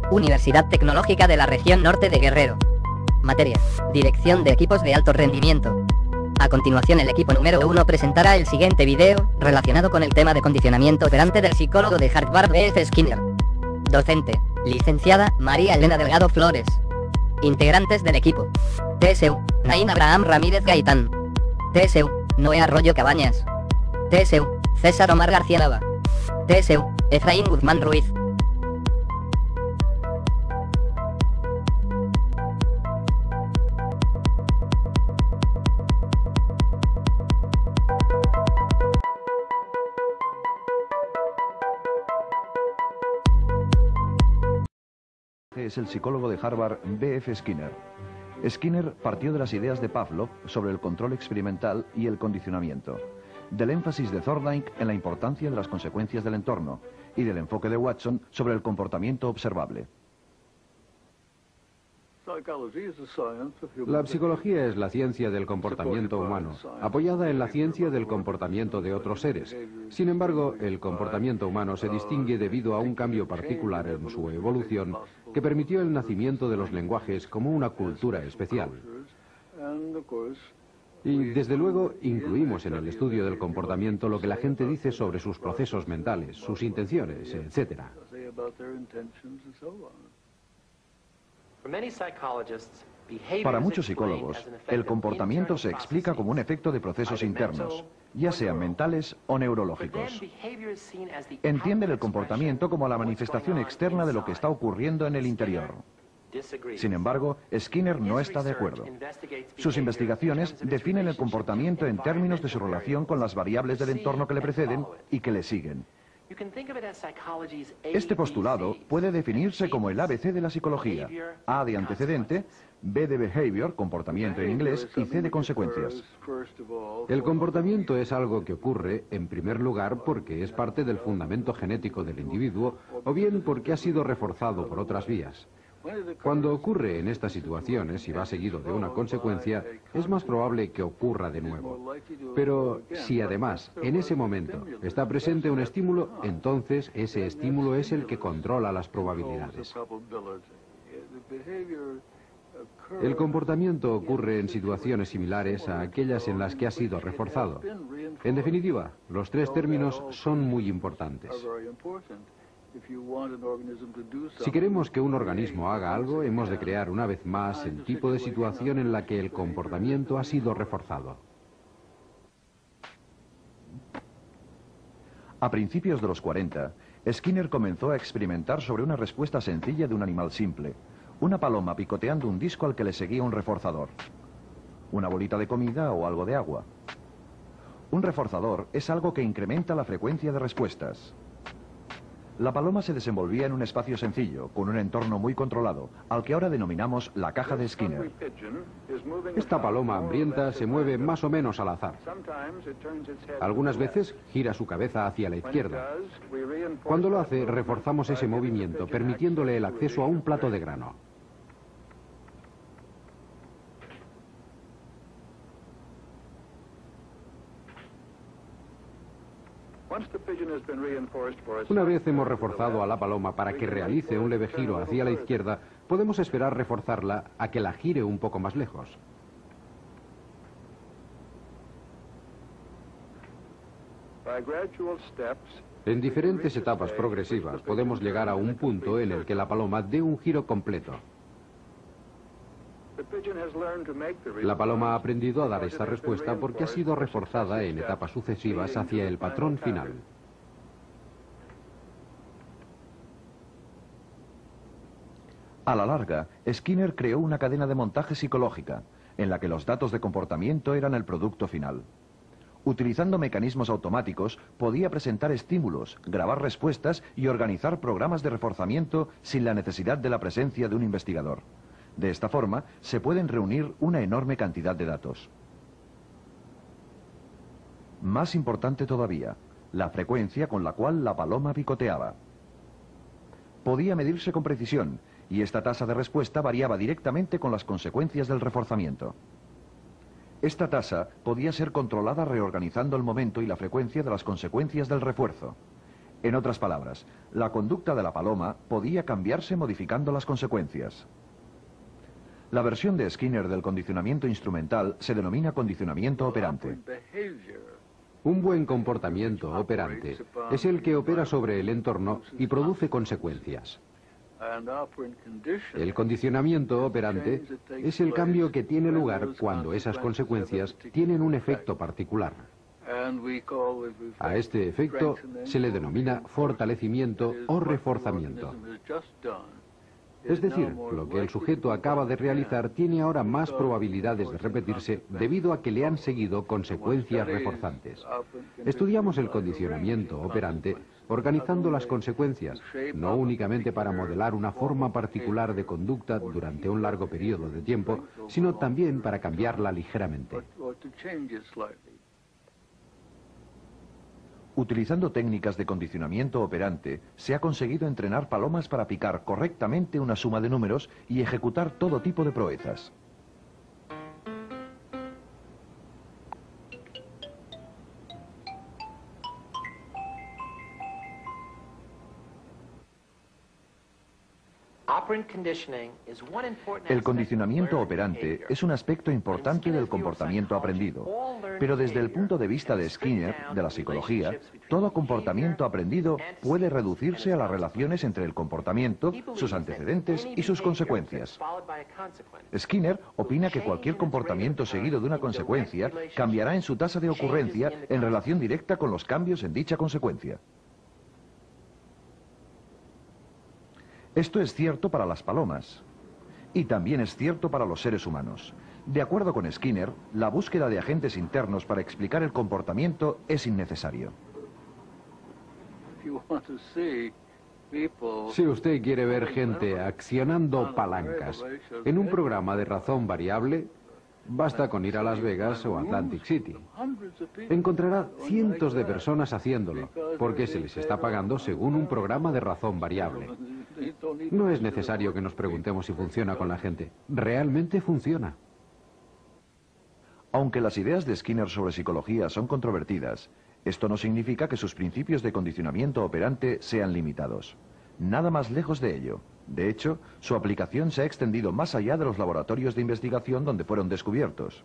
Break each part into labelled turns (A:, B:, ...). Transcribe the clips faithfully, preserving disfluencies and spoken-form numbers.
A: Universidad Tecnológica de la Región Norte de Guerrero. Materias: Dirección de equipos de alto rendimiento. A continuación el equipo número uno presentará el siguiente video, relacionado con el tema de condicionamiento operante del psicólogo de Harvard B F Skinner. Docente: licenciada María Elena Delgado Flores. Integrantes del equipo: T S U, Naín Abraham Ramírez Gaitán. T S U, Noé Arroyo Cabañas. T S U, César Omar García Nava. T S U, Efraín Guzmán Ruiz.
B: Es el psicólogo de Harvard B F Skinner. Skinner partió de las ideas de Pavlov sobre el control experimental y el condicionamiento, del énfasis de Thorndike en la importancia de las consecuencias del entorno y del enfoque de Watson sobre el comportamiento observable.
C: La psicología es la ciencia del comportamiento humano, apoyada en la ciencia del comportamiento de otros seres. Sin embargo, el comportamiento humano se distingue debido a un cambio particular en su evolución que permitió el nacimiento de los lenguajes como una cultura especial. Y desde luego incluimos en el estudio del comportamiento lo que la gente dice sobre sus procesos mentales, sus intenciones, etcétera.
B: Para muchos psicólogos, el comportamiento se explica como un efecto de procesos internos, ya sean mentales o neurológicos. Entienden el comportamiento como la manifestación externa de lo que está ocurriendo en el interior. Sin embargo, Skinner no está de acuerdo. Sus investigaciones definen el comportamiento en términos de su relación con las variables del entorno que le preceden y que le siguen. Este postulado puede definirse como el A B C de la psicología: A de antecedente, B de behavior, comportamiento en inglés, y C de consecuencias.
C: El comportamiento es algo que ocurre, en primer lugar, porque es parte del fundamento genético del individuo, o bien porque ha sido reforzado por otras vías. Cuando ocurre en estas situaciones y va seguido de una consecuencia, es más probable que ocurra de nuevo. Pero si además, en ese momento, está presente un estímulo, entonces ese estímulo es el que controla las probabilidades. El comportamiento ocurre en situaciones similares a aquellas en las que ha sido reforzado. En definitiva, los tres términos son muy importantes. Si queremos que un organismo haga algo, hemos de crear una vez más el tipo de situación en la que el comportamiento ha sido reforzado.
B: A principios de los cuarenta, Skinner comenzó a experimentar sobre una respuesta sencilla de un animal simple: una paloma picoteando un disco al que le seguía un reforzador. Una bolita de comida o algo de agua. Un reforzador es algo que incrementa la frecuencia de respuestas. La paloma se desenvolvía en un espacio sencillo, con un entorno muy controlado, al que ahora denominamos la caja de Skinner.
C: Esta paloma hambrienta se mueve más o menos al azar. Algunas veces gira su cabeza hacia la izquierda. Cuando lo hace, reforzamos ese movimiento, permitiéndole el acceso a un plato de grano. Una vez hemos reforzado a la paloma para que realice un leve giro hacia la izquierda, podemos esperar reforzarla a que la gire un poco más lejos. En diferentes etapas progresivas podemos llegar a un punto en el que la paloma dé un giro completo. La paloma ha aprendido a dar esta respuesta porque ha sido reforzada en etapas sucesivas hacia el patrón final.
B: A la larga, Skinner creó una cadena de montaje psicológica, en la que los datos de comportamiento eran el producto final. Utilizando mecanismos automáticos, podía presentar estímulos, grabar respuestas y organizar programas de reforzamiento sin la necesidad de la presencia de un investigador. De esta forma, se pueden reunir una enorme cantidad de datos. Más importante todavía, la frecuencia con la cual la paloma picoteaba. Podía medirse con precisión, y esta tasa de respuesta variaba directamente con las consecuencias del reforzamiento. Esta tasa podía ser controlada reorganizando el momento y la frecuencia de las consecuencias del refuerzo. En otras palabras, la conducta de la paloma podía cambiarse modificando las consecuencias. La versión de Skinner del condicionamiento instrumental se denomina condicionamiento operante.
C: Un buen comportamiento operante es el que opera sobre el entorno y produce consecuencias. El condicionamiento operante es el cambio que tiene lugar cuando esas consecuencias tienen un efecto particular. A este efecto se le denomina fortalecimiento o reforzamiento. Es decir, lo que el sujeto acaba de realizar tiene ahora más probabilidades de repetirse debido a que le han seguido consecuencias reforzantes. Estudiamos el condicionamiento operante organizando las consecuencias, no únicamente para modelar una forma particular de conducta durante un largo periodo de tiempo, sino también para cambiarla ligeramente.
B: Utilizando técnicas de condicionamiento operante, se ha conseguido entrenar palomas para picar correctamente una suma de números y ejecutar todo tipo de proezas. El condicionamiento operante es un aspecto importante del comportamiento aprendido, pero desde el punto de vista de Skinner, de la psicología, todo comportamiento aprendido puede reducirse a las relaciones entre el comportamiento, sus antecedentes y sus consecuencias. Skinner opina que cualquier comportamiento seguido de una consecuencia cambiará en su tasa de ocurrencia en relación directa con los cambios en dicha consecuencia. Esto es cierto para las palomas y también es cierto para los seres humanos. De acuerdo con Skinner, la búsqueda de agentes internos para explicar el comportamiento es innecesario.
C: Si usted quiere ver gente accionando palancas en un programa de razón variable, basta con ir a Las Vegas o Atlantic City. Encontrará cientos de personas haciéndolo, porque se les está pagando según un programa de razón variable. No es necesario que nos preguntemos si funciona con la gente. Realmente funciona.
B: Aunque las ideas de Skinner sobre psicología son controvertidas, esto no significa que sus principios de condicionamiento operante sean limitados. Nada más lejos de ello. De hecho, su aplicación se ha extendido más allá de los laboratorios de investigación donde fueron descubiertos.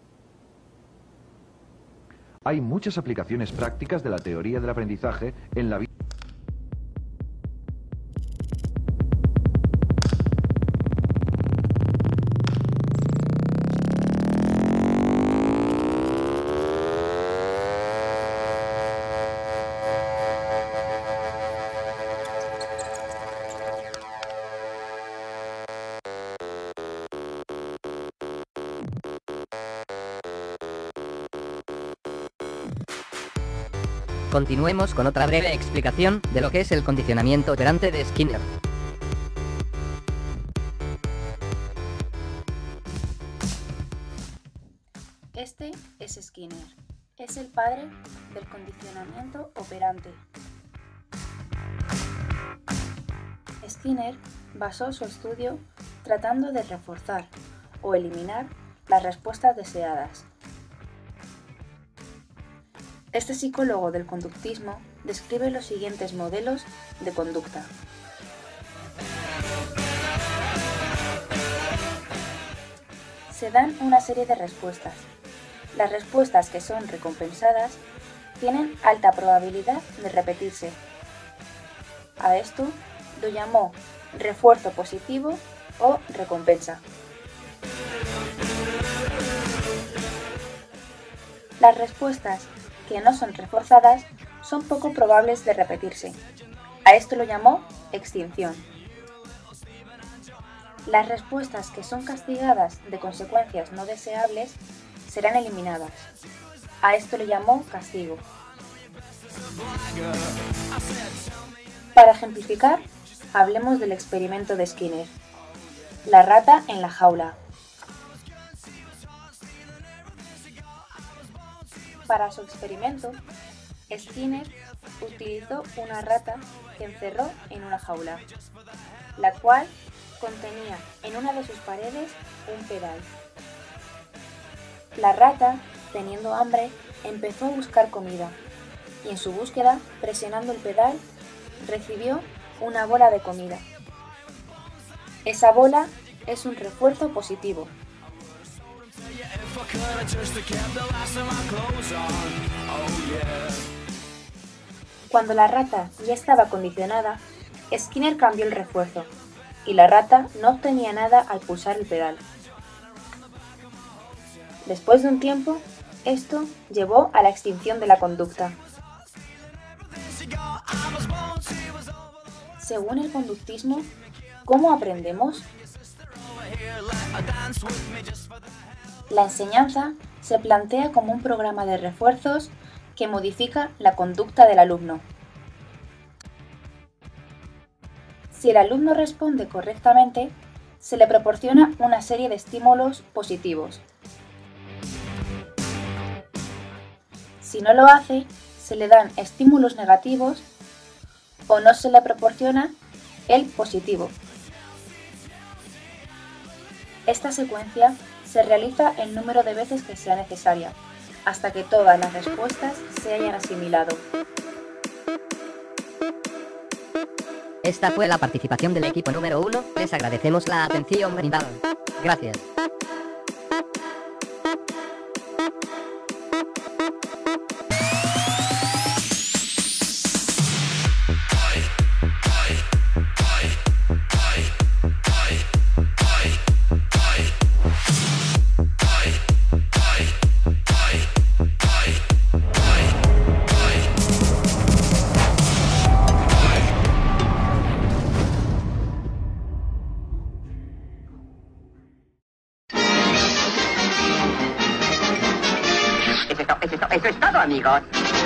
B: Hay muchas aplicaciones prácticas de la teoría del aprendizaje en la vida.
A: Continuemos con otra breve explicación de lo que es el condicionamiento operante de Skinner.
D: Este es Skinner. Es el padre del condicionamiento operante. Skinner basó su estudio tratando de reforzar o eliminar las respuestas deseadas. Este psicólogo del conductismo describe los siguientes modelos de conducta. Se dan una serie de respuestas. Las respuestas que son recompensadas tienen alta probabilidad de repetirse. A esto lo llamó refuerzo positivo o recompensa. Las respuestas que no son reforzadas son poco probables de repetirse. A esto lo llamó extinción. Las respuestas que son castigadas de consecuencias no deseables serán eliminadas. A esto le llamó castigo. Para ejemplificar, hablemos del experimento de Skinner. La rata en la jaula. Para su experimento, Skinner utilizó una rata que encerró en una jaula, la cual contenía en una de sus paredes un pedal. La rata, teniendo hambre, empezó a buscar comida y en su búsqueda, presionando el pedal, recibió una bola de comida. Esa bola es un refuerzo positivo. Cuando la rata ya estaba condicionada, Skinner cambió el refuerzo y la rata no obtenía nada al pulsar el pedal. Después de un tiempo, esto llevó a la extinción de la conducta. Según el conductismo, ¿cómo aprendemos? La enseñanza se plantea como un programa de refuerzos que modifica la conducta del alumno. Si el alumno responde correctamente, se le proporciona una serie de estímulos positivos. Si no lo hace, se le dan estímulos negativos o no se le proporciona el positivo. Esta secuencia se realiza el número de veces que sea necesaria, hasta que todas las respuestas se hayan asimilado.
A: Esta fue la participación del equipo número uno. Les agradecemos la atención brindada. Gracias.
E: Eso es todo, amigos.